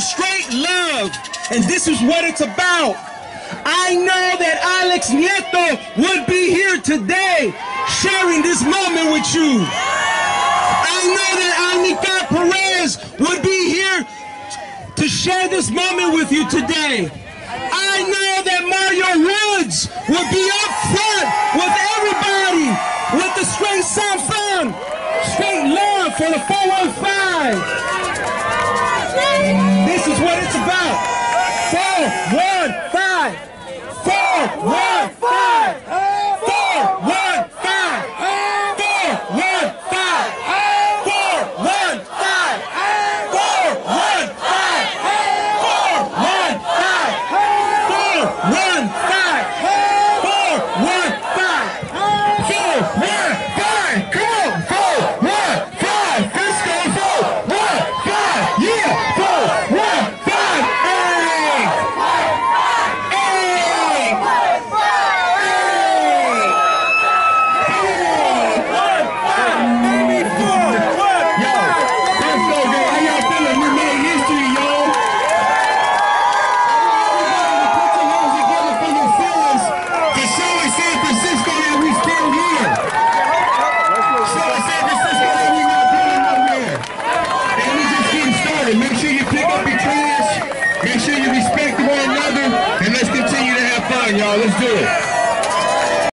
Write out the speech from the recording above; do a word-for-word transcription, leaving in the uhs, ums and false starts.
straight love, and this is what it's about. I know that Alex Nieto would be here today sharing this moment with you. I know that Alnica Perez would be here to share this moment with you today. I know that Mario Woods would be up front with everybody with the straight Sanfran, straight love for the four one five. This is what it's about. four one five. four one five. four one five. four one five. four one five. four one five. four one five. four one five. four one five. four one five. Come on. four one five. Let's go. four one five. Yeah. four one five. Hey. Hey. Make sure you pick up your trash, make sure you respect one another, and let's continue to have fun, y'all. Let's do it.